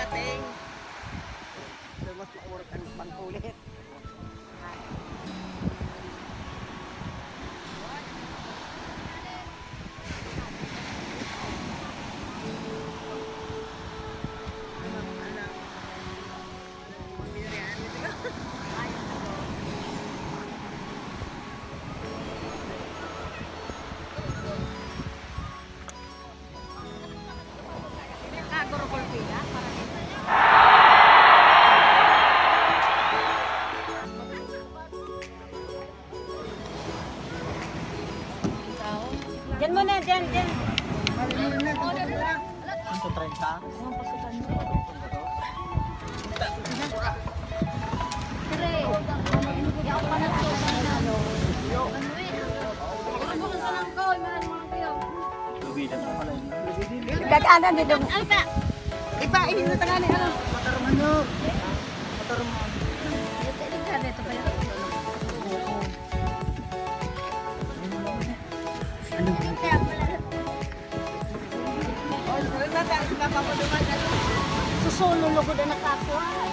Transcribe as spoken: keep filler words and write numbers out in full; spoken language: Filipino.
pating. So, mas maurot ang pangkulit. Diyan muna, diyan, diyan. Ang tutren ka? Ang pasukan mo. Tire. Yaw pa na ito. Ano eh? Ano ka lang ko? Mahal mo lang kayo. Lubidan mo pala yun. Gagaanan din doon. Ay pa! Ipa, hindi na tangan eh. Ano? Mataruman nyo. Mataruman. Ito, ito ka dito pala. Ano ba? Susunod ko na nakakuha.